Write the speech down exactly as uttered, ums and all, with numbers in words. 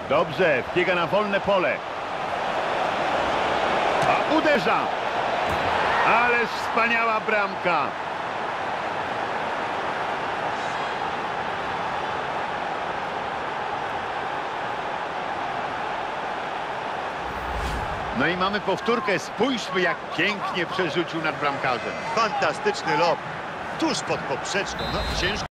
Dobrze, wbiega na wolne pole. A uderza. Ależ wspaniała bramka. No i mamy powtórkę. Spójrzmy, jak pięknie przerzucił nad bramkarzem. Fantastyczny lob. Tuż pod poprzeczką. No, ciężko.